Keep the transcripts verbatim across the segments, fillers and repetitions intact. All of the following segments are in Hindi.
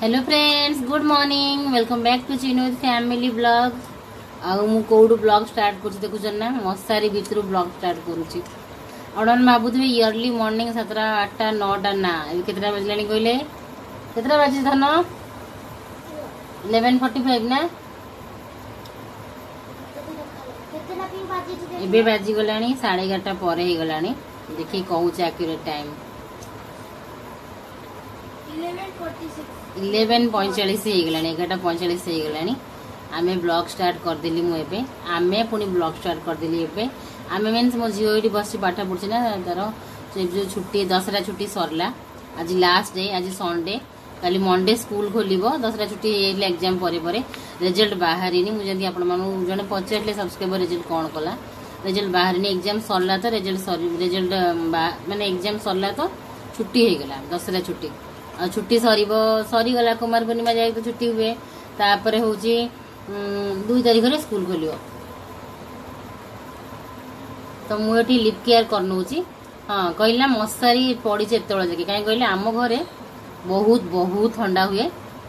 Hello friends, good morning, welcome back to Chinu family blog. आउ मु कोडू ब्लॉग स्टार्ट कर देखुन ना मशारी भितर ब्लॉग स्टार्ट करुच्ची। अड़न भावुवे इयरली मॉर्निंग सातटा आठटा नौटा ना केतटा बजला कहले केतटा बाजी धन इलेवेन फोर्टी फाइव ना एबे बाजी गला साढ़े एगारटा पर हो गला। देखिए कहूँ एक्यूरेट टाइम इलेवेन पैंचाश होगला एगारटा पैंचाश होगला। आमे ब्लॉग स्टार्ट करदेली मुझे आमे पुणी ब्लॉग स्टार्ट करदेली एबे आमे मीन्स मो झील ये बस पाठ पढ़ी ना तार जो छुट्टी दसरा छुट्टी सरला। आज लास्ट डे, आज संडे, काली मंडे स्कूल खोल दसरा छुट्टी एग्जाम पर रिजल्ट बाहर मुझे जड़े पचारे सब्सक्राइबर रिजल्ट कौन कला रिजल्ट बाहर एग्जाम सरला तो रिजल्ट रिजल्ट माने एग्जाम सरला तो छुट्टी होगला दसरा छुट्टी छुट्टी सर सरीगला कुमार पूर्णिमा जाए तो छुट्टी हुए तापर हूँ दुई तारीख रे स्कूल खोल तो मुझे लिप केयर करनौची। हाँ कहला मशारी पड़ी एत जगह कहीं कहले आम घरे बहुत बहुत ठंडा हुए।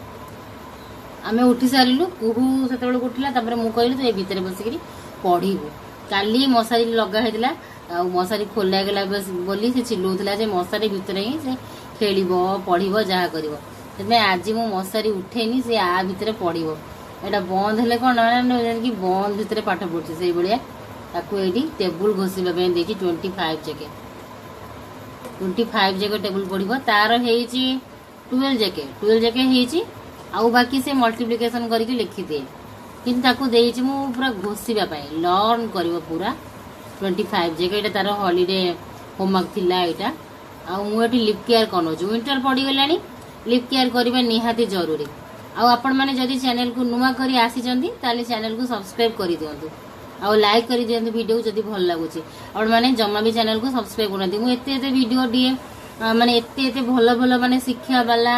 आमे उठी सारू कुहू से उठला मुझे कहली तो ये भितर बसिक पढ़ू काली मशारी लगा मशारी खोला गला बोली से चिल्लाऊला मशारी भितर ही से खेल पढ़ जहाँ कर आज मु मशारी उठेनी से आ भितर पढ़ एटा बंद हेले कौन कि बंद भितर पाठ पढ़ुचे से भाया ताकू ये टेबुल घोषापी देखी ट्वेंटी फाइव जगह ट्वेंटी फाइव जगह टेबुल पढ़ तार ट्वेल्व जगह ट्वेल्व जगह आउ बाकी से मल्टीप्लिकेशन करके लिखी दिए कि पूरा घोषापी लर्न कर पूरा ट्वेंटी फाइव जगह ये तार हॉलीडे होमवर्क थिला एटा आ मुझे लिप केयर कर विंटर पड़गला लिप केयर करवा निहाती जरूरी। आपण मैंने जदि चैनल को नुआ करी आसी चैनल को सब्सक्राइब कर दिंतु आ लाइक कर दिंतु वीडियो जदि भल लगुच और मैंने जमा भी चैनल को सब्सक्राइब करना मुझे एत एत वीडियो दिए माने एत एत भल भल माने शिक्षा वाला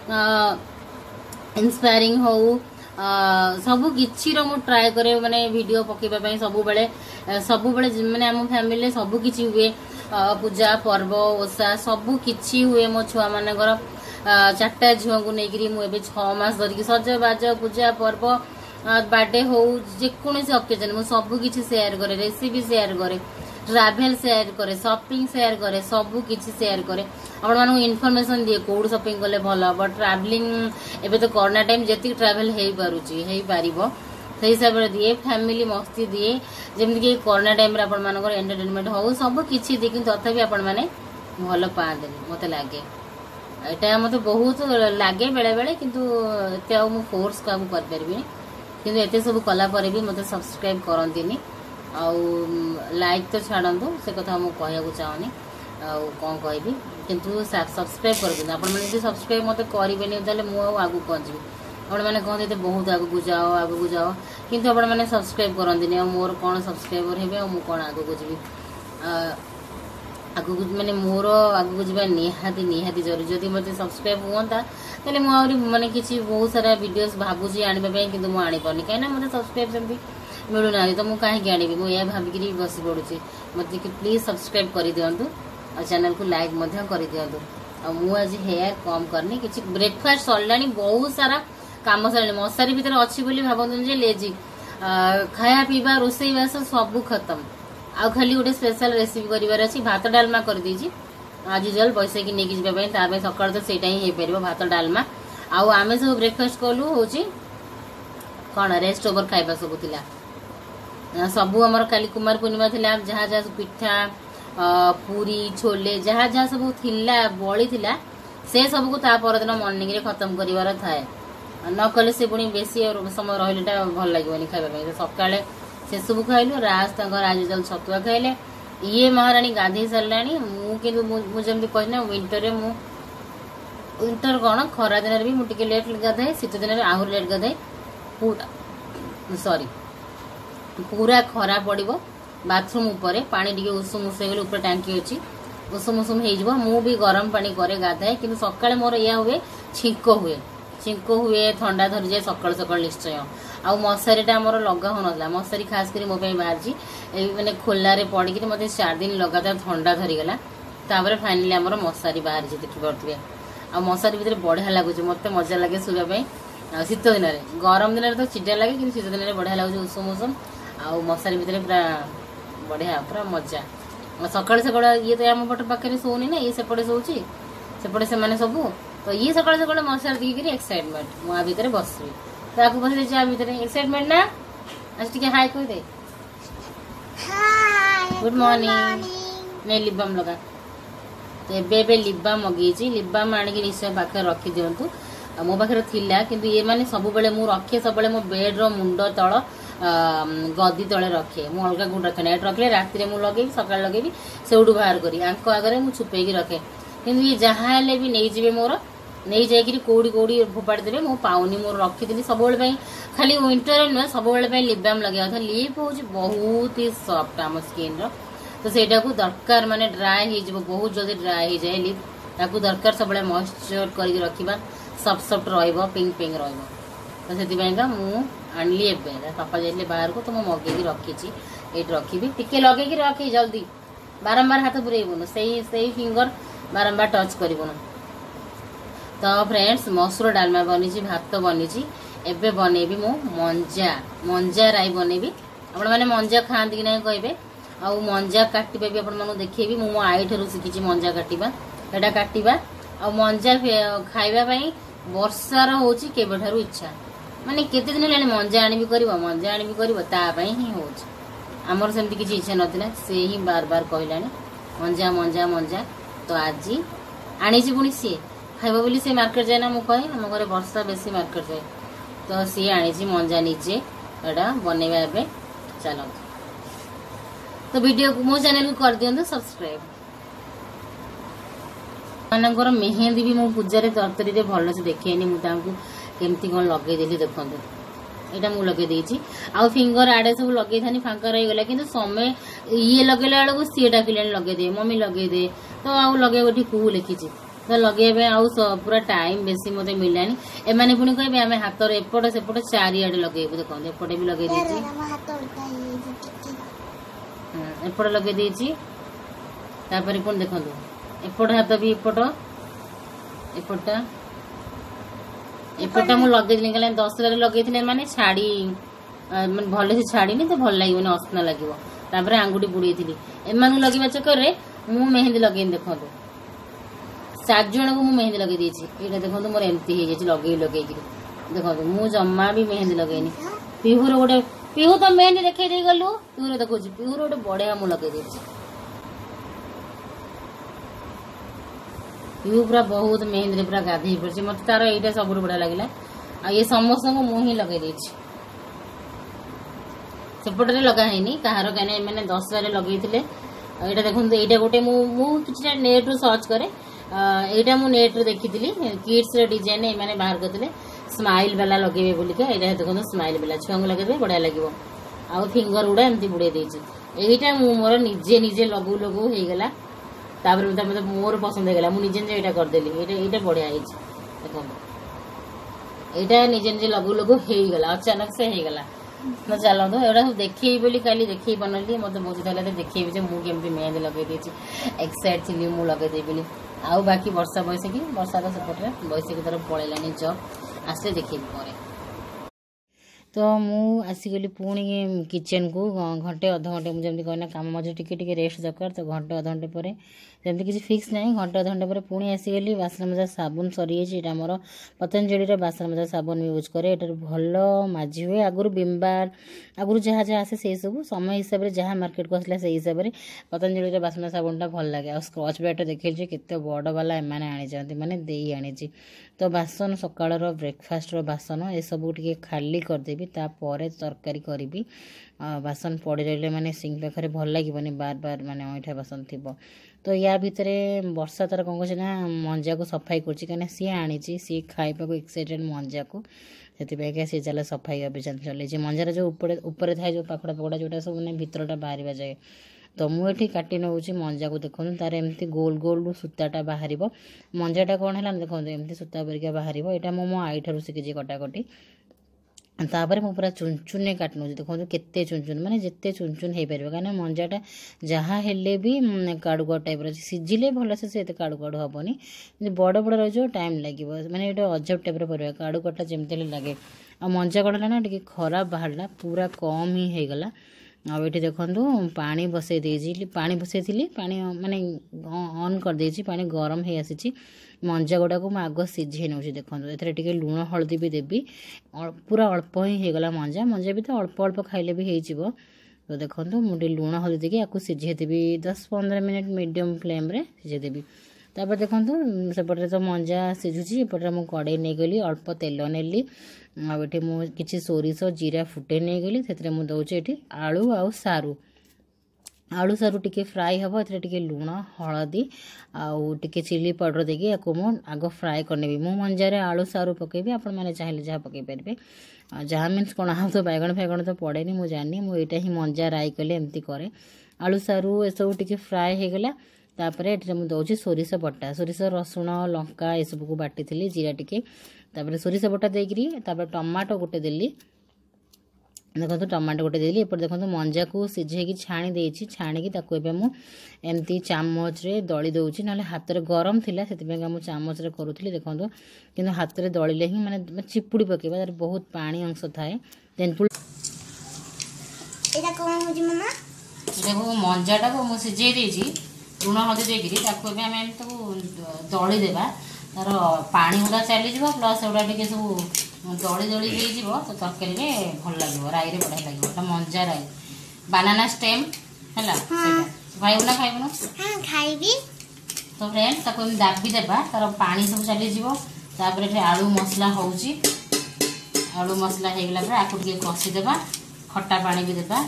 इंस्पायरिंग हो सबू किछि मु ट्राए करे माने वीडियो पकेबा सब बेले सब बेले माने आम फैमिली सबू किछि हुए पूजा पर्व ओषा सबू किछि हुए मो छुआ मानकर चार्टा झील को लेकिन मुझे छमास धरिकी सजबाज पूजा पर्व बर्थडे हो जेकोसी अकेजन मुझे सबू किछि शेयर करे रेसिपी शेयर करे ट्रैवल शेयर करे शॉपिंग शेयर करे सबू किछि शेयर करे आपण मानू इनफॉरमेशन दिए कौड़ शॉपिंग कले भल हम ट्रैवलिंग एबे तो कोरोना टाइम जति ट्रैवल हो पारुची हो पारिबो से हिसाब से दिए फैमिली मस्ती दिए जमी कि कोरोना टाइम आपण मानकर एंटरटेनमेंट हो सब किछि दिए किंतु तथापि आपण माने भल पाते मते लागे एटा मते बहुत लागे बेले बेले किंतु एते मु फोर्स काम कर परबी किंतु एते सब कला पर भी मते सब्सक्राइब करंतीनी आ लाइक तो छाड़ू से कथा मु कहया को चाहनी आ कोन कहबी किंतु सब्सक्राइब कर दिन आपण माने सब्सक्राइब मते करिबेनी ताले मु आगु पहुंचबी आपण मैंने कहते बहुत आगू जाओ आगू जाओ किंतु आपण मैंने सब्सक्राइब करंती मोर कौन सब्सक्राइबर हे कौन आगू जी आगू मैंने मोर आगू जावा निहाती निहाती जरूरी जदि मत सब्सक्राइब हुआ तेल मुझे माने किसी बहुत सारा वीडियोस भावुची आने कि मुझे आनी पानी कहीं मतलब सब्सक्राइब सेमती मिलूना तो मुझे कहीं आनी मुझे भाविकी बस पड़ुची मत प्लीज सब्सक्राइब कर दिंतु और चैनल को लाइक कर दिंतु आ मु आज हेयर कम करनी कि ब्रेकफास्ट सरला बहुत सारा काम सर मशारी भितर अच्छी बोली भावतु लेजी खाया पीवा रोसई बास सब खत्म आ खाली गोटे स्पेशल रेसिपी करार अच्छी भात डालमा कर देजी आज यूजुअल बैसाखी नहीं जावाई सकाल तो सहीटा ही हो पार भात डालमा आउ आमे सब ब्रेकफास्ट कलु हूँ कौन रेस्ट ओवर खाइबा सब थिला सबू आमर काली कुमार पूर्णिमा थिला जहाँ जहाँ पिठा पूरी छोले जहाँ जहाँ सब थिला बड़ी थिला से सब को ता परदिन मॉर्निंग रे खत्म करिवार थाए न कले से पुणी बेसी समय रहा भल लगे खाइबा सका से सब खाइलु राज आज जल छतुआ खाइले ये महाराणी गाधे सारा मुझे कहना विंटर में विंटर कौन खरा दिन भी मुझे लेट गाधाए शीत दिन आहरी लेट गाधाए पूरा सॉरी पूरा खरा पड़ो बाथरूम उपर पानी टे उषुम उषे गले ऊपर टांकी अच्छी उषुम उषुम हो मु भी गरम पानी करे गाधाए कि सका मोर या हुए छींक हुए छींक हुए थंडा धरी जाए सका सका निश्चय आउ मशारीटा आमर लगा हो ना मशारी खास कर मो बाहरी मैंने खोलारे पड़ी मत चार दिन लगातार थंडा धरीगला फाइनाली आमर मशारी बाहरी देखी पारे आ मशारी भितर बढ़िया लगुच मत मजा लगे शुवा शीत दिन में गरम दिन में तो चिड़ा लगे कि शीत दिन में बढ़िया लगुच उषुम उषुम आ मशारी भितर पूरा बढ़िया पूरा मजा सकाल सकाल ये तो आम पट पाखे शोनी ना ये सेपटे शोची सेपटे से सब तो ये सकाल सकाल मशारी देखिए एक्साइटमेंट मुझे भितर बसबी तो आपको बस देती भितर एक्साइटमेंट ना आज टे हाई कह दे गुड मॉर्निंग नहीं लिप बाम लगा तो एबे लिप बाम मगेची लिप बाम आनिक निश्चय पाखे रखी दिंतु मो पाखे थिला किंतु ये माने सब बेले मु रखे सब बेले मो बेड रो मुंड तल गदी तले रखे मु अलग गुण रखे ना रखले राति में लगे सका लगे से बाहर करी आंक आगे मुझे छुपेक रखे कि ये जहाँ भी नहीं जी मोर नहीं जाकि कौड़ी कौड़ी फोपाड़ी देवे मु पाऊनी मोर रखी सब खाली विंटर नुह सब लिप बाम लगे था लिप हूँ बहुत ही सफ्ट आम स्किन रो तो सेटा को दरकार माने ड्राई हो बहुत जल्दी ड्राई हो जाए लिप ताकू दरकार सब मॉइस्चर करके रखा सफ्ट सफ्ट रहिबो पिंक पिंक रहिबो तो से मु आणली एबे पापा जाइले बाहर को तो मु मगे रखी ये रखी टिके लगे रखी जल्दी बारंबार हाथ बुरेबुन से से फिंगर बारंबार टच करूँ तो फ्रेंड्स मसूर डालमा बनी भात बनी एबे बनैबी मु मंजा मंजा राई बनैबी आपण माने मंजा खाती कि ना कहे आउ मंजा काटिबा भी आपण मानु देखेबी मु मो आई ठरू शिखी मंजा काटिबा एटा काटिबा आ मंजा खाइबा पई वर्षार होची केबेठारु इच्छा माने केते दिन लानी मंजा आनिबी करबो मंजा आनिबी करबो ता पई ही होची हमर सेमती किछि इच्छा नथिला से ही बार बार कहलानी मंजा मंजा मंजा तो आज आनी छी पुनी सी खाइबो बोली से मार्केट जाए ना मु कहे हम घरे वर्षा बेसी मार्केट जाए तो सी आनी छी मंजा निजे एडा बनेबा एबे चलो तो वीडियो मो चैनल को कर दियंतु सब्सक्राइब मानकर मेहंदी भी मो पूजा तरतरी रे भल से देखेनी मुझे केमती कौन लगे देली देखो यहाँ मुझे लगे देती आउ फिंगर आड़े सब लगे था फांका रही गला कि समय ये लगेला बेलू सी डाकिले लगे दे मम्मी लगे दे तो आउ लगे कू लिखी तो लगे आउ पूरा टाइम बेसी मत मिलानी एमाने पुणी कहे आम हाथ एपट सेपट चारिआडे लगे देखो एपटे भी लगे एपट लगे पुणी देखो एपट हाथ भी एपट एपटा एपटा मुझे लगे कह दस लगे माने छाड़ी मैं भले से छाड़ी तो भल लगे असना लगे आंगुठी बुड़े थी एम लगे चक्कर में मु मेहंदी लगे देखो चार जन को मेहंदी लगे ये देखो मोर एमती हो लगे लगे देखो मु जमा भी मेहंदी लगेनी पिहुर गोटे पिहू तो मेहंदी देखे दे गलु पिहुर देखो पिहुर गोटे बढ़िया मुझे लगे पिहू पूरा बहुत मेहंदी पूरा गाधे पड़ी मत तार यहाँ सब बढ़िया लगे आ ये समस्त को मुँह ही लगे सेपटे लगानी कहार कहीं मैंने दस बार लगे यहाँ देखो यहाँ गोटे मुझे नेट रू सर्च करे यहाँ मुझे नेट रू देखी किड्स डिजाइन ये बाहर करते स्माइल वाला लगे बोलिका यहाँ देखो स्माइल वाला छुआ को लगे बढ़िया लगे आउ फिंगर गुड़ा एमती बुड़े यहाँ मोर निजे निजे लगू लगू हो गला तापर मतलब मोर पसंद होगा मुझे निजे निजे यहाँ करदेली यहाँ बढ़िया देखो यहाँ निजे निजे लगू लगू हो गला अचानक से हो गला तो चलो तो एटा सब देखे बोली काली देखे बनली मत बहुत भल देखे मुझे मेहंदी लगे एक्साइट थी मुझे लगे बोली आउ बाकी वर्षा बैसाखी वर्षा तो सेपटे बैसाखी तरह पलैलानी जब आसले देखे तो मु आसीगली पुणी किचन को घंटे अध घंटे मुझे कहना कम मझे टिके टिके रेस्ट दरकार तो घंटे अध घंटे पर जमी किसी फिक्स ना घंटे अध घंटे पर पुणी आसीगली बासन मजा साबुन सरी जाइए मोर पतंजलि बासन मजा साबुन यूज करे एटार भल माझी हुए आगुरी विम बार आगुरी जहाँ जहाँ आसे से सब समय हिसाब से जहाँ मार्केट को आसला से हिसाब से पतंजलि बासन साबुनटा भल लगे आ स्क्रच ब्राइट देखिए केते बड़ वाला एमाने आनी माने देई आनी तो बासन सकाळ ब्रेकफास्ट बासन ये सब टे खाली करदेवी तापर तरकारी करी बासन पड़ी रही मैंने सिंक पाखे भल लगे बार बार माने अईठा बासन थी तो या भितर वर्षा तार कौन कर मंजा को सफाई कर सी आनी सी खाइबा को एक्साइटेड मंजा को से सी चल सफाई अभियान चलती मंजार जो ऊपर थाए जो पाखड़ा पकड़ा जोटा सब मैंने भितरटा बाहर जाए तो मुझे काटी नौ मंजा को देखो तार एमती गोल गोल सूताटा बाहर मंजाटा कौन है देखो एमती सूता परिका बाहर यहाँ मो मो आई ठार शिखी कटाकटी तापर मु पूरा चुन चुन काट नौ देखो केते चुन चुन माने जिते चुन चुन हो पार कहीं मंजाटा जहाँ हेले भी काड़ू काड़ू टाइप सिझिले भलसे से काड़ू काड़ू हेनी बड़ बड़ रही टाइम लगे माने ये अजब टाइप पर काड़ू काटा जमती लगे आ मंजा कड़ा ना टे खराब बाहर पूरा कम ही हो गला आठ देखु पानी बसई देजी पानी बसई थी पानी माने ऑन कर देजी पानी गरम हो आसी मंजा गुड़ा को आग सीझे नौ देखो ए लुण हलदी भी देवी पूरा अल्प ही होगला मंजा मंजा भी तो अल्प अल्प खाइले भी हो तो देखो मुझे लुण हलदी देकी आपको सीझेदेवी दस पंद्रह मिनट मीडियम फ्लेम रे सीझेदेवी तापर देखो सेपटे तो मंजा सीझुची एपटे मुझे कड़े नहीं गली अल्प तेल नेली आठे मुझे किसी सोरिष जीरा फुटे नहीं गली से मुझे दौचे ये आलू आउ सारू आलू सारू टिके फ्राए हम ए लुण हलदी आउ टिके चिली पाउडर देकी या आग फ्राए करनेबी मो मंजार आलू सारू पकेबी आपण मैंने चाहिए जहाँ पकई पारे जहाँ मीन्स कौन आ तो बैगण फैगण तो पड़ेनी मुझे जानी मुझे ही मंजा राई कले एमती करे आलू सारू ए सब टिके फ्राए हो गला तापर ये मुझे दौची सोरिष बटा सोरिष रसुण लंका ये सब को बाटी थी जीरा टिके तापर सोरिष बटा देकरी तापर टमाटो गोटे देली देखो टमाटो गोटे देली एपटे देखो मंजा को सीझे छाणी देछि छाणी एमती चामच रे दली दौची ना हाथ में गरम थिला से चामच रे करूथली देखो कि हाथ में दलिले ही माने चिपुड़ी पकेबा तार बहुत पानी अंश थाए तेंतुल एटा कोन होजी मामा देखो मंजाटा को मु सीझे देछि लुण हल्दी देकरी ताको एबे हम तो दली देबा तार पानी गुड़ा चली जीव प्लस एगुड़ा टे सब दली दली हो तो तरकारी में भल लगे राई रे बढ़िया लगे मंजा राई बानाना स्टेम है खाइबू ना खाइबू हां खाइबी तो फ्रेंड ताको दाबी देबा तार पानी सब चली जीव तापर एठे आलू मसला होउची आलू मसला हे गेला पर आकु टिके कसी देबा खट्टा पानी भी देबा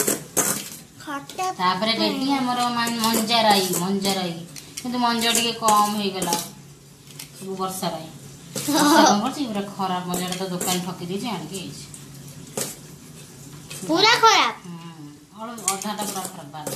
खट्टा तापर रेडी हमर मंजा राई मंजा राई किंतु मंजा टिके कम हो गला सब वर्षा राई पूरा खराब मंजा तो दुकान ठकी दी आनिके पूरा खराब अधाटा पूरा खराब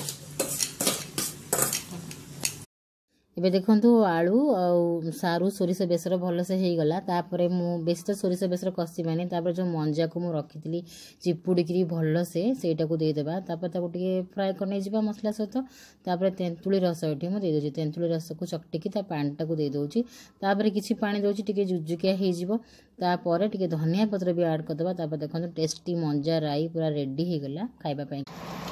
एबे देखंतु आलू आ सारू सोरिष बेसर भल से हो गला तापरे मु बेस तो सोरिष बेसर कसी मानी तापर जो मंजा को मु रखी चिपुड़ी भल से सेटा को दे देबा तापर ताको टिके फ्राई करने जिबा मसला सहित तापर तेंतुली रस एठी मु दे दोची तेंतुली रस को चकटिकी ता पानीटा को दे दोची तापर किछि पानी दोची टिके जुजुकिया हे जिवो तापर टिके धनिया पत्र भी ऐड कर देबा तापर देखंतु टेस्टी मंजा राई पूरा रेडी हो गला खाइबा पई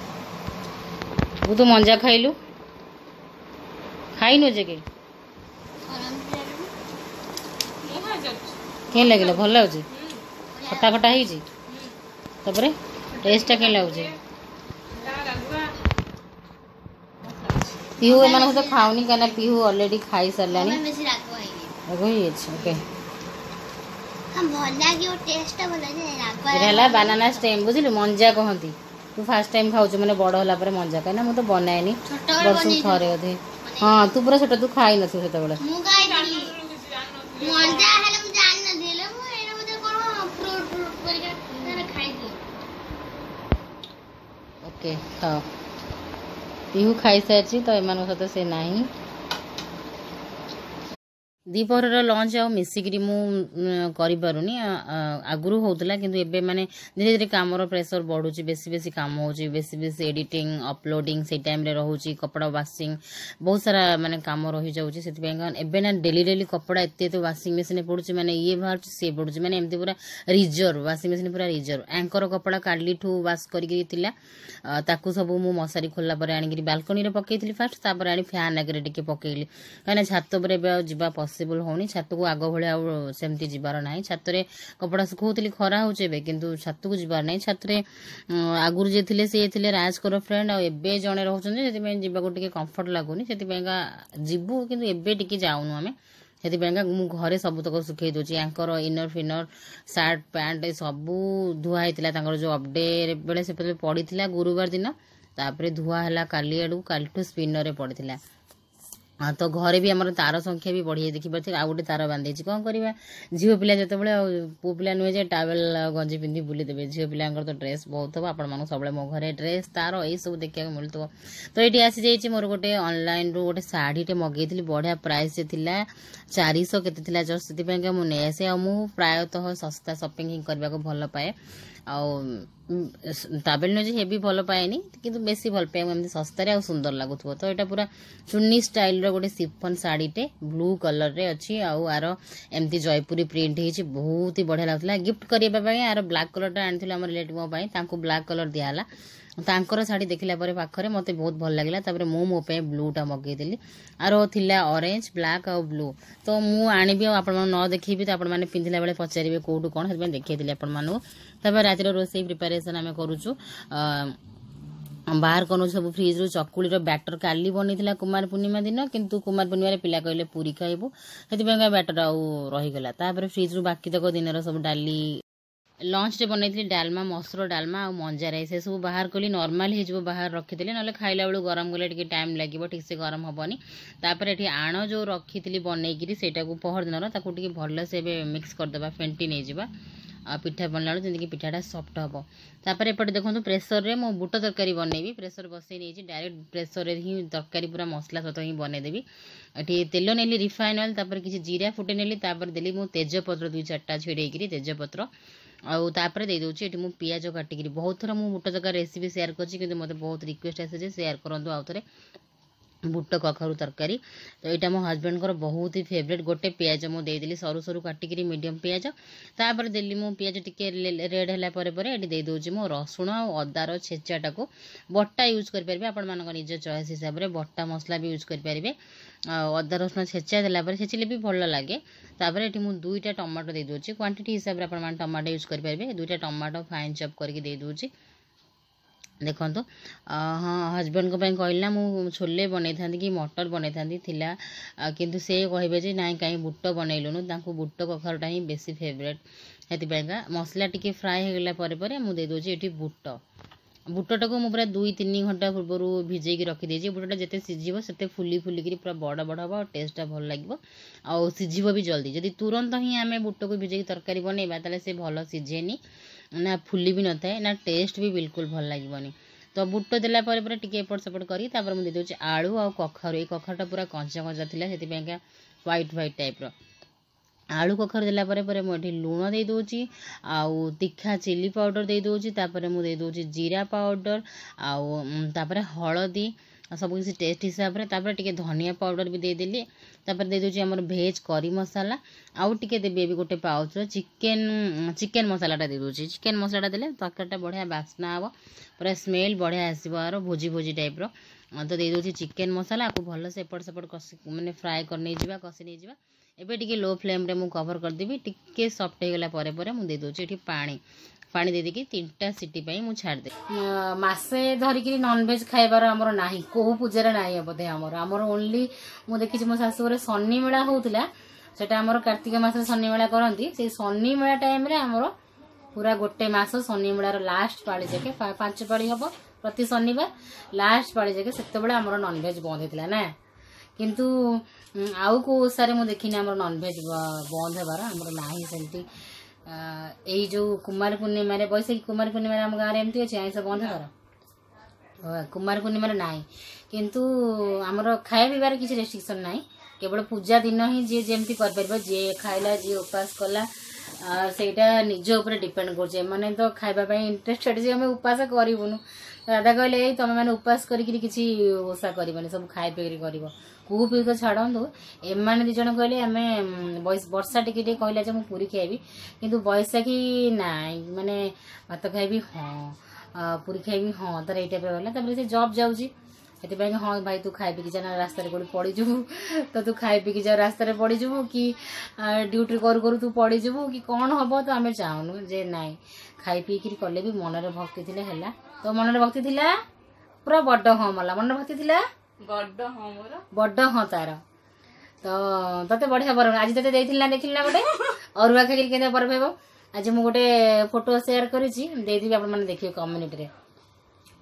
वो तो मंजा खाइलु खाई नो जे के के लगे भल लगे खटा खटा ही तापर टेस्ट के लगे पीहू एम तो खाऊनी कहीं पीहू ऑलरेडी खाई सारे बानाना स्टेम बुझिलु मंजा कहती तू फास्ट टाइम खाऊ मैंने बड़ होला पर मंजा कहीं मुझे बनाएनी वर्ष थरे अधे हाँ तू पूरा छोटा तू खाई न से ओके खाओ पीहू खाई सारी तो एम सहित से नहीं दीपहर लंच आ मिसिकी मुझे आगुरी होता कि एबे माने धीरे धीरे कामर प्रेसर बढ़ुची बेसी बेसी काम होची बेसी बेसी एडिटिंग अपलोडिंग से टाइम रे रहूची कपड़ा वाशिंग बहुत सारा माने काम रही जाउची सेति एबे ना डेली डेली कपड़ा एते तो वाशिंग मशीन पड़ुची माने ये बाहर से पड़ुची माने एमती पूरा रिजर्व वाशिंग मशीन पूरा रिजर्व एंकर कपड़ा काली ठू वाश करके थिला ताकू सब मु मशारी खोलला पर आनी बालकनी रे पकेइथिली फास्ट तापर आनी फैन आगे टिके पकेइली काने छात पर एबे जिबा पॉसिबल होनी छात को आग भाया सेमती जीवार ना छात कपड़ा सुखाऊली खरा होबे किंतु छात को जीवार ना छात आगुरी जे थे सी थे राजकर फ्रेंड आबे जड़े रोचे जावाक कंफर्ट लगुनि से जीवु कि एबे टिके जाऊनु आम से घरे सबुतक सुखे दूसरी यांकर इनर फिनर सार्ट पैंट सबू धुआ होता जो अपडे बेले से पड़ी गुरुवार दिन तापर धुआ है काली आड़ू कालीठू स्पिनर पड़ा हाँ तो घरे भी आमर तार संख्या भी बढ़ी देखिए आउ गोटे तार बांधे कौन करवा झील पिला जो पु पिला नुहे जे टावेल गंजी पिंधि बुली देवे झील पिलांकर तो ड्रेस बहुत हम आपण सब मो घरे ड्रेस तार यही सब देखा मिलूँ तो ये आसी जाइए मोर गोटे ऑनलाइन रू गोटे शाढ़ीटे मगेली बढ़िया प्राइस चार सौ के जस्ट से मुझे आसे आ प्रायतः सस्ता सपिंग करने को भल पाए टावेल नुहे हे भी भल पाएनि किंतु बेसी भल पाए एमती सस्तार आ सुंदर लगुव तो यहाँ पूरा चुन्नी स्टाइल गोटे सिफन शाढ़ीटे ब्लू कलर रे अच्छी आर एमती जयपुरी प्रिंट हो बहुत ही बढ़िया लगता गिफ्ट करने यार ब्लाक कलर आनी आम रिलेटिव ब्लाक कलर दिहला तांकर शाढ़ी देखला पाखे मत बहुत भल लगे मु मो ब्लूटा मगेदी आर थिला ऑरेंज ब्लैक आ ब्लू तो मु आनी आपण न देखी तो आपने पिंधला बेले पचारे कौटू कौन से देखी आपको रातिर रोसे प्रिपेरेसन आम करुचु बाहर कनु सब फ्रिज रू चकुली बैटर काली बनी कुमार पूर्णिमा दिन किंतु कुमार पूर्णिमा पिला कहले पूरी खाइबू से बैटर आउ रहीगला फ्रिज रू बाकी तक दिन सब डाली लंच रे बनई डालमा मसुर डालमा आ मंजा राइस से सब बाहर कली नॉर्मल हो बाहर रखी ना खाइला बेलू गरम गले टे टाइम लगे ठीक से गरम हेनी तापर ये आण जो रखी बनईकि से पहर दिन भल से मिक्स करदे फेंटी नहीं जावा आ पिठा बनला जमी पिठाटा सफ्ट हम तापर एपटे देखो प्रेसर रे मो बुट तरकारी बनैबी प्रेसर बसई नहीं डायरेक्ट प्रेसर रे ही तरकारी पूरा मसला सहित ही बनईदेवी ये तेल नेली रिफाइन ऑयल तापर किसी जीरा फुटे नेली तापर देली मो तेजपत्र दुई चार्टा छिड़ेकरी तेजपत्र आउ तापर दे दूची एठी मु पियाज काटिकी बहुत थर मु बुट तरकारी रेसिपी शेयर करछि किंतु मते बहुत रिक्वेस्ट आसे शेयर करंतु आउ थरे बुट कखारू तरकारी तो यहाँ मो हजबैंड को बहुत ही फेवरेट गोटे पियाज मुझे देली सरू सरू काटिकी मीडियम पियाज तापर देली मु पियाज टिके रेड है ये दूसरी मो रसुण और अदार छेचाटा को बट्टा यूज करेंगे आपण मान निज चॉइस हिसाब से बट्टा मसला भी यूज करेंगे अदा रसुण छेचा देलापर छेचिले भी भल लगे तापर ये मुझे दुईटा टमाटो दे दूची क्वांटिटी हिसाब से आपण टमाटो यूज करेंगे दुईटा टमाटो फाइन चॉप करके दे दूची देखो तो हाँ हजबैंड को कहली ना मु छोले बनई था कि मटर बनई था किंतु से कहे ना कहीं बुट बनइलुनु बुट कखारुटा ही बेसी फेवरेट हेतिपाइका मसला टिके फ्राए हो गला परे परे मु दे दोची एठी बुट बुटटा को पूरा दुई तीन घंटा पूर्व भिजेकी रखीदे बुटटा जिते सीझब से फुली फुलिकी पूरा बड़ बड़ हम और टेस्टा भल लगे आउ सीझब भी जल्दी जदि तुरंत ही आम बुट को भिजेकी तरकारी बनइबा ताले से भल सीझेनी ना फुली भी न थाए ना टेस्ट भी बिल्कुल भल लगे तो बुट देला परे परे टिके एपट सेपट करी तापर मुझे देदे आलू आ कखारू ये कखारूटा पूरा कंचा कंचा थिला सेतिपाइका व्हाइट व्हाइट टाइप रो आलू कखारू देला परे परे मुझे लुण दे दोची आउ तीखा चिली पाउडर दे दोची तापर मुझे दे दोची जीरा पाउडर आउ तापर हळदी सब किसी टेस्ट हिसाब से तापर टिके धनिया पाउडर भी देदेली तापर दे दोची हमर भेज करी मसाला आउ टिके देबी भी गोटे पाउच चिकेन चिकेन मसालाटा दे दोची चिकेन मसाला देले तरकारीटा बढ़िया बास्ना हम पूरा स्मेल बढ़िया आसो आर भोजी भोजी टाइप रो तो दे दोची चिकेन मसाला आपको भल से एपट सेपट कस माने फ्राए कर नहीं जिबा कसी नहीं जिबा एबे टिके लो फ्लेम रे मु कवर कर देबी टिके सॉफ्ट हो गला परे परे मु दे दोची एठी पानी पानी दे देकी तीनटा सिटी पाई मु छाड़ दे मासे धरिकी नॉन वेज खाइबार हमर नाही को पूजा रे नाही बोधे हमर हमर ओनली मु देखि मो सासु रे सन्नी मेला होउतला सेटा हमर कार्तिक मास सन्नी मेला करंती से सन्नी मेला टाइम रे हमर पूरा गोटे मास सन्नी मेलार लास्ट पाळी जाके पांच पाळी हबो प्रति शनिवार लास्ट पाळी जाके सेते बेले हमर नॉन वेज बंद हेतला ना किंतु आउ को सारे मु देखिनी हमर नॉन वेज बंद हेबार हमर नाही सेंती यही जो कुमार पूर्णिमा बैशाखी कुमार पूर्णिमा आम गाँव में एमती अच्छे आईस बंद कर कुमार पूर्णिमा ना किंतु आमर खाया पीबार किसी रेस्ट्रिक्शन ना केवल पूजा दिन ही जी जमी कर जी खाइला जी उपास कला सेटा निज उपर डिपेंड कर तो खाइबा इंटरेस्टेड जे आम उपास करूँ दादा कहले तुम मैंने उपास करके ओषा कर सब खाए पी कर कू पी तो छाड़ू एम दिज कहले आम वर्षा टिके कहला मुझे पूरी खाइबी किंतु बैशाखी ना माने भात खाइबी हाँ पूरी खाइबी हाँ तार ये गला से जॉब जाऊँगी से हाँ भाई तू खाई पी जा रास्तार कौट पड़ीजु तो तू खाई पी जा रास्तार पड़ीजु कि ड्यूटी करू करू तू पड़ीजु कि कौन हम तो आम चाहूनु जे ना खाई पीकि कले भी मनरे भक्ति थिले हैला तो मनरे भक्ति थिला पूरा बड़ हाँ मला मन भक्ति थिला बड़ हाँ मोर बड़ हाँ तार तो तते बढ़िया बर आज तते देथिल ना देखिल ना गोटे अरुआ खाइल केने पर भेबो आज मु गोटे फोटो शेयर करिछि देदिबी आपण माने देखियो कम्युनिटी रे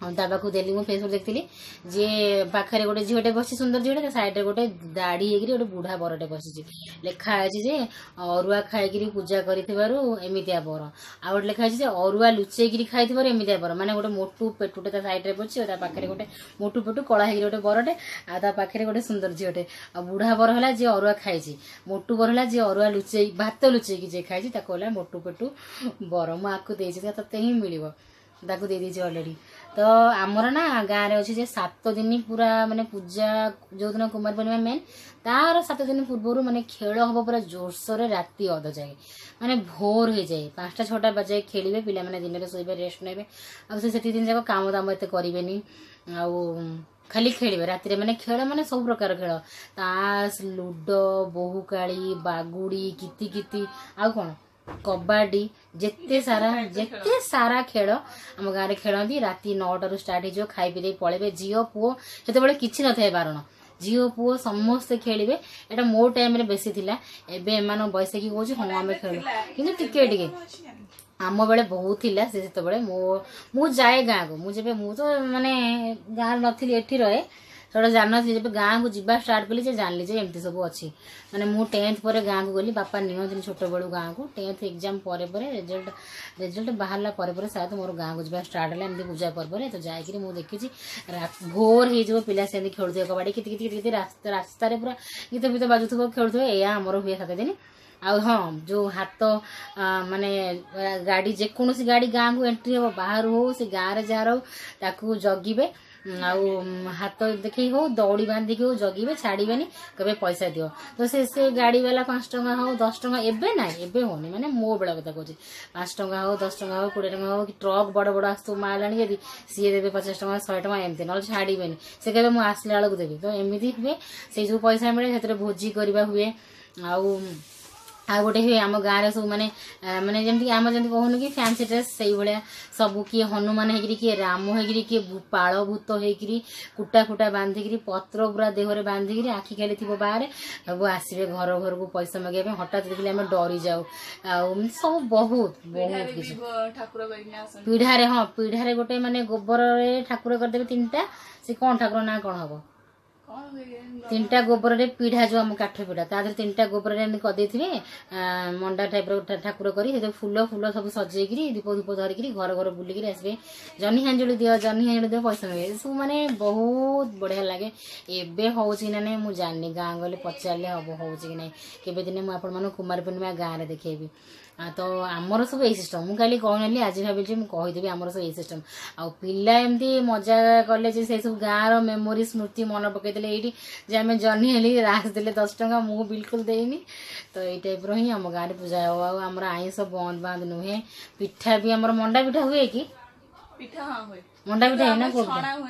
ता पाखु देली मु फेसबुक देखली जे पाखरे गोटे झीटे बसी सुंदर झीटे साइड गोटे दाढ़ी होगी गोटे बुढ़ा बरटे बसी लेखा अच्छी जे अरुआ खाई पूजा करमितिया बर आ गए लिखाई जे अरुआ लुचेक खाई एमतिया बर माने गोटे मोटू पेटुटे सैड्रे पड़े पाखे गोटे मोटू पेटू कला हो गोटे बरटे आ पाखे गोटे सुंदर झीटे आ बुढ़ा बर है जी अरुआ खाई मोटू बर है जी अरुआ लुचे भात लुचेक जे खाई मोटू पेटू बर मुझे तते ही मिल ताकू दे दीजिए अलरेडी। तो आमर ना गाँव में अच्छे सात दिन पूरा माने पूजा जो दिन कुमार पूर्णिमा मेन तार सात दिन पूर्व माने खेल हम पूरा जोरसोर राति अध जाए माने भोर हो जाए पांचटा छटा बजे खेलिए पिला माने दिन में शोबे रेस्ट ने से दिन जाक काम दाम एत करेनि आउ खाली खेलिए राति माने खेल माने सब प्रकार खेल ताश लुडो बोहुकाली बागुड़ी किति किति आउ कौन कबाडी जेते सारा जेते सारा खेल आम गाँव में खेलती राति नौटारू स्टार्ट हो खाई पी पलैबे झील पुओ से किसी न था बारण झील पुओ समस्ते खेलिए एटा मो टाइम रे बेसी थिला एबे एमान बैसाखी कहूँ हाँ आम खेल कि टिके टिके आम बेले बहुत थिला से सेतबेले मो मु जाए गाँ को मुझे मु तो माने गाँव नथी एठी रहे थोड़ा जान जब गाँव को जीवा स्टार्ट कली जानली जे एमती सब अच्छी माने मु टेन्थ पर गाँव को गली बापा नियंत्रण छोट बड़ू गाँव को टेन्थ एग्जाम पर रिजल्ट रिजल्ट बाहर पर शायद मोर गाँव को जीवा स्टार्ट है एमती पूजा पर्व तो जाकि मुझे देखी भोर हो पिला से खेलुए कबाड़ी किति किति किति रास्ता रास्ता पूरा गीत गीत बाजुव खेलुए या आमर हुए सात दिन आ हाँ जो हाथ माने गाड़ी जेकोसी गाड़ी गाँव को एंट्री हम बाहर हो से गाँव में जार हो जगिबे आउ हाथ देखे हो दौड़ी बांधिक हो जगिबे छाड़बेनि कबे पैसा दियो तो से से गाड़ी वाला पांच टंका हो दस टंका एबे ना एबे होनी माने मो बेला कथा कहूँ पांच टंका हो दस टंका हो कोड़े टंका हो कि ट्रक बड़ बड़ आस माल आनी यदि सी देवे पचास टंका शहे टंका एमती ना छाड़बेनि से कहे मुझे आसला बेलू देवी तो एमती हुए से जो पैसा मिले से भोजी करवा हुए आउ आ गोटे हुए आम गाँव सब माने माने जमी आम जमी कहून कि फैंसी ड्रेस से भाया सब किए हनुमान होगी किए राम होगी किए पाल भूत होगी कुटा कुटा बांधिकी पत्र पूरा देहरे बांधिकी आखि खाली थी बाहर सब आसवे घर घर को पैसा मागे हठात देखिए आम डरी जाऊ आ सब बहुत बहुत किसी पीढ़ारे हाँ पीढ़ारे गोटे माने गोबर ठाकुर करदेवे तीन टा से कौन ठाकुर ना कौन हम तीन टा गोबर रे पीढ़ा जो आम काठ पीढ़ा तादर तीन टा गोबर करदे मंडा टाइप ठाकुर कर फूल फूल सब सजे दीप धूप धरिकी घर घर बुलिक आसबे जनी हांजुड़ी दियो जनी हांजुड़ी दियो पैसा मिले सब माने बहुत बढ़िया लगे एबे होची ना नहीं मुझे जानी गाँ गले पचारे हम होची ना केबे दिने मुझे आपण कुमार पूर्णिमा गाँव में देखेबी तो आमर सब यही सिस्टम मुझे खाली कहनी आज भावी मुझे कहीदेवी आमर सब यही सिस्टम आ पिला एमती मजा कले से सब गाँव मेमोरी स्मृति मन पकईदे ये आम जनी हेली रास देले दस टंका मु बिल्कुल देनी तो ये टाइप रही आम गाँव में पूजा हो आमर आईस बंद बांध नुहे पिठा भी आमर मंडा पिठा हुए कि पिठा हाँ हुए मंडा पिठा है ना को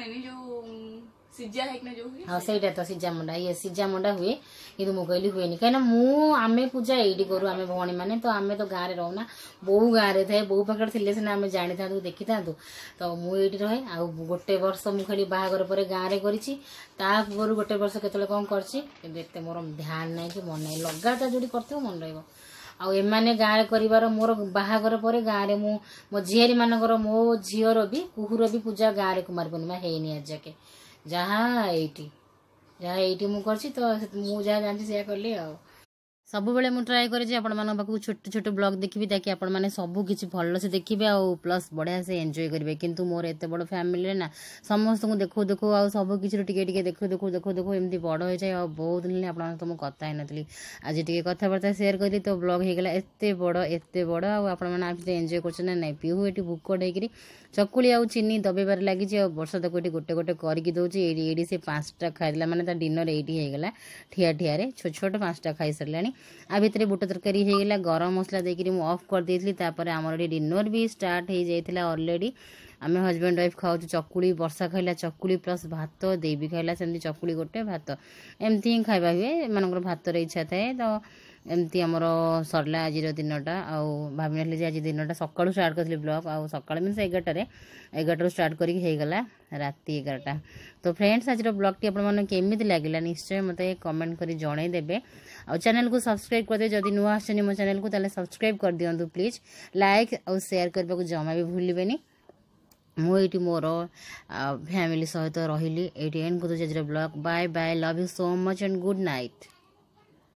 हाँ सहीटा तो सीजा मंडा ये सीजा मंडा हुए कि मुझे हुए कहीं मुझे पूजा ये करूँ आम भौणी मैंने तो आम तो गाँव में रोना बो गाँव में थाए बो पाखे थे सीना आम जानी था देखी था तो मुझे रहे आ गोटे वर्ष मुझे खाली बाहागर पर गाँव में कर गोटे वर्ष केत कौन करते मोर ध्यान ना कि मन ना लगातार जो कर मन रहा आउ एमाने गाँव कर मोर बाहागर पर गाँव में मु मो झीआरी मानकर मो झीर भी कुहुर भी पूजा गाँव में कुमार पूर्णिमा है आज जाके जहाँ एटी जहाँ एटी मु करछि तो मु जहाँ जानछि से करली आ सब बेले मु ट्राई करी आपण मान पाखु छोट छोट ब्लॉग देखिबी ताकि आपण माने सब किछि भल्लो से देखिबे आ प्लस बढ़िया से एंजॉय करिवे किंतु मोर एते बड़ फैमिली रे ना समस्त को देखो देखो आ सब किछि टिके टिके देखो देखो देखो देखो एमती बड़ हो जाय आ बहुत दिन आपण तो मु कथा है नथली आज टिके कथा बर्ता शेयर करी तो ब्लॉग हे गेला एते बड़ एते बड़ आ आपण माने आप एंजॉय करछ ना नै पिहु एटी भूक डेकरी चकुली आउ चीनी दबेबार लगी वर्षा तक ये गोटे गोटे करके दौर ये से पाँचटा खाईला मैंने डिनर ये होगा ठिया ठिया छोट छोट पाँचटा खाई सारा आ भितर बुट तरकारी होगा गरम मसला देकर मुझे अफ कर देती आमर ये डिनर भी स्टार्ट हो जाता ऑलरेडी आम हजबैंड वाइफ खाऊ चकुली वर्षा खाइला चकुली प्लस भात देवी खाइला से चकुली गोटे भात एमती ही खाଇବା हुए मान भातर इच्छा थाए तो एमती आमर सरला आज दिनटा आउ भावी ना आज दिनटा सकाळू स्टार्ट करथिले ब्लॉग आउ सकाळ मीन्स एगारटार एगारटार स्टार्ट करा राति एगारटा तो फ्रेंड्स आज ब्लॉग टी आपन केमिति लागिला निश्चय मते कमेंट करी जणाई देबे आ चैनल को सब्सक्राइब कर दे जदि नुआ आछनी मो चैनल को ताले सब्सक्राइब कर दियंतु प्लीज लाइक और शेयर करबा को जमा भी भूलिबेनी मुझे मोर फैमिली सहित रही ये एंड को blog bye bye love you so much and good night.